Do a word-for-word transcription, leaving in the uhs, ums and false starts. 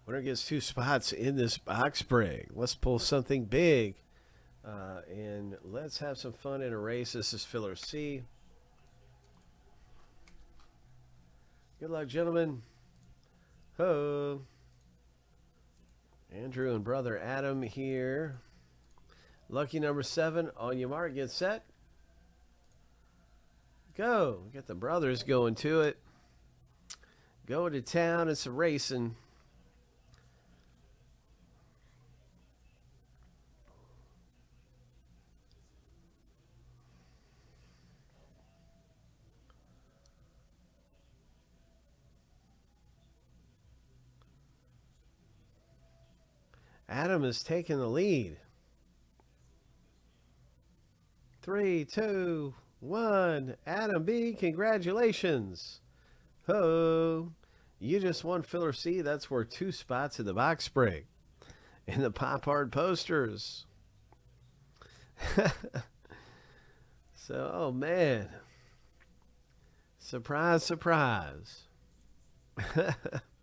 Winner gets two spots in this box break. Let's pull something big. Uh, and let's have some fun in a race. This is filler C. Good luck, gentlemen. Ho. Andrew and brother Adam here. Lucky number seven. On your mark, get set. Go. Get the brothers going to it. Going to town. It's a racing. Adam is taking the lead. Three, two, one. Adam B, congratulations. Ho. You just won filler C. That's worth two spots in the box break. In the pop art posters. So, oh man. Surprise, surprise.